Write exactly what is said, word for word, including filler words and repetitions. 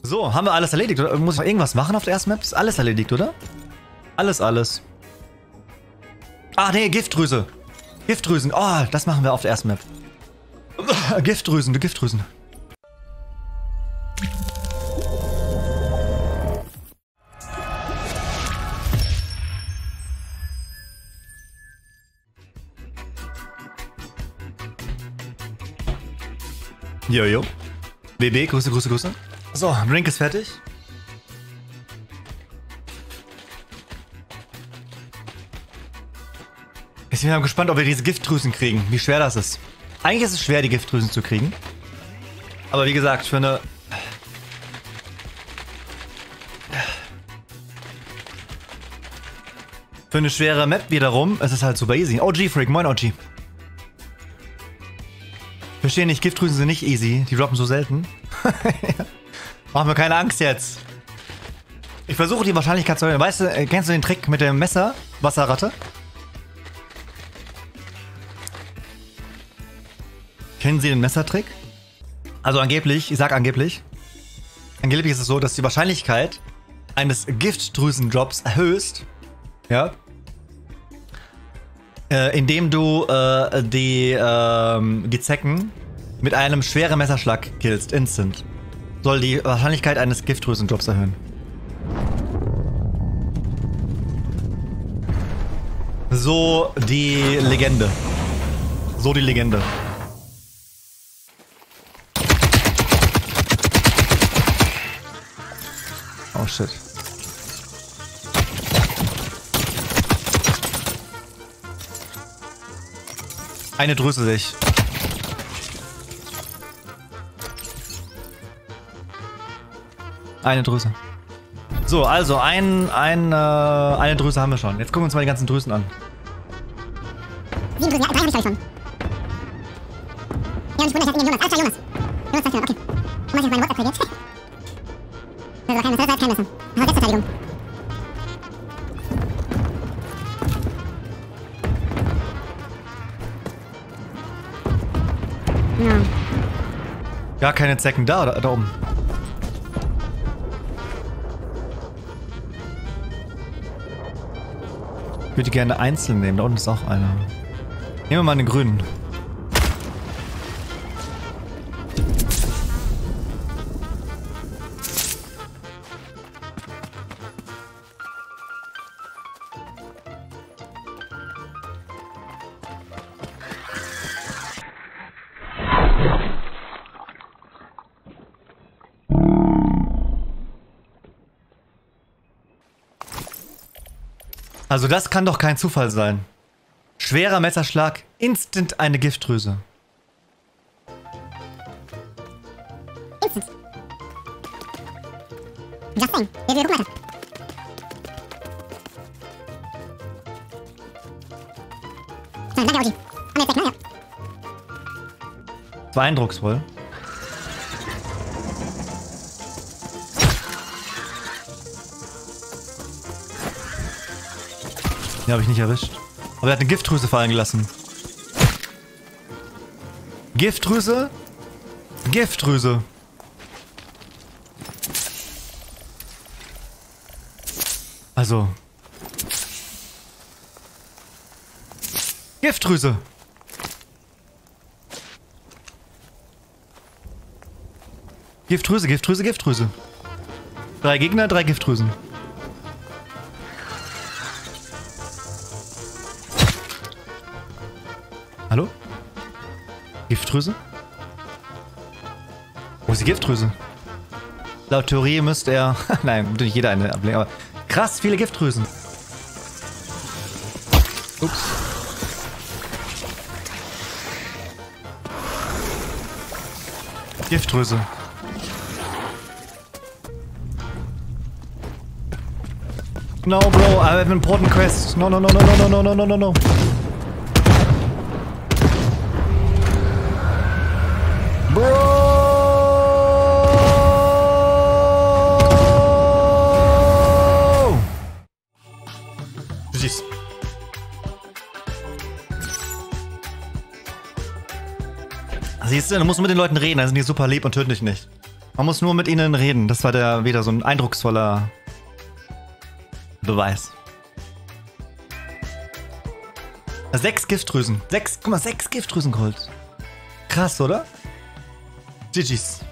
So, haben wir alles erledigt? Oder muss ich noch irgendwas machen auf der ersten Map? Ist alles erledigt, oder? Alles, alles. Ah, nee, Giftdrüse. Giftdrüsen. Oh, das machen wir auf der ersten Map. Giftdrüsen, Giftdrüsen. Jojo. B B, Grüße, Grüße, Grüße. So, Drink ist fertig. Ich bin mal gespannt, ob wir diese Giftdrüsen kriegen. Wie schwer das ist. Eigentlich ist es schwer, die Giftdrüsen zu kriegen. Aber wie gesagt, für eine... Für eine schwere Map wiederum, es ist halt super easy. O G-Freak, moin O G. Verstehe nicht, Giftdrüsen sind nicht easy. Die droppen so selten. Mach mir keine Angst jetzt. Ich versuche die Wahrscheinlichkeit zu erhöhen. Weißt du, kennst du den Trick mit dem Messer? Wasserratte? Kennen Sie den Messertrick? Also angeblich, ich sag angeblich. Angeblich ist es so, dass die Wahrscheinlichkeit eines Giftdrüsendrops erhöhst. Ja. Äh, indem du äh, die, äh, die Zecken mit einem schweren Messerschlag killst, instant. Soll die Wahrscheinlichkeit eines Giftdrüsendrops erhöhen. So die Legende. So die Legende. Oh shit. Eine Drüse sich. Eine Drüse. So, also ein, ein, äh, eine Drüse haben wir schon. Jetzt gucken wir uns mal die ganzen Drüsen an. Sieben Drüsen, ja, drei habe ich glaube ich schon. Ja, und ich wundere, ich hab Jonas. Ah, klar, Jonas. Jonas sagt okay. Und was ist meine WhatsApp-Quelle jetzt? Das war kein Messer, das war kein Messer. Aber Selbstverteidigung. Ja. Gar keine Zecken da, da, da oben. Ich würde gerne einzeln nehmen. Da unten ist auch einer. Nehmen wir mal den grünen. Also das kann doch kein Zufall sein. Schwerer Messerschlag, instant eine Giftdrüse. Instant. Just saying. Wir wir gucken weiter. So, danke, O G. Und jetzt weg, ne? Ja. War eindrucksvoll. Den habe ich nicht erwischt. Aber er hat eine Giftdrüse fallen gelassen. Giftdrüse? Giftdrüse. Also. Giftdrüse. Giftdrüse, Giftdrüse, Giftdrüse. Drei Gegner, drei Giftdrüsen. Hallo? Giftdrüse? Wo ist die Giftdrüse? Laut Theorie müsste er... Nein, nicht jeder eine ablegen, aber... Krass, viele Giftdrüsen. Ups. Giftdrüse. No, bro, I have an important quest. No, no, no, no, no, no, no, no, no, no. Bro! Du siehst. Siehst du, du musst mit den Leuten reden, dann sind die super lieb und töten dich nicht. Man muss nur mit ihnen reden. Das war der wieder so ein eindrucksvoller Beweis. Sechs Giftdrüsen. Sechs, guck mal, sechs Giftdrüsen geholt. Krass, oder? G G's.